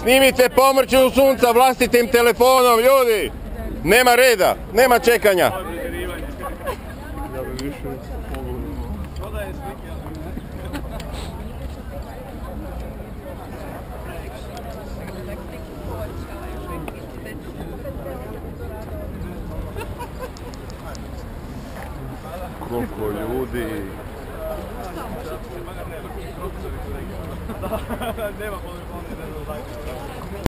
Snimite pomrčinu sunca vlastitim telefonom, ljudi! Nema reda, nema čekanja. Koliko ljudi... Nema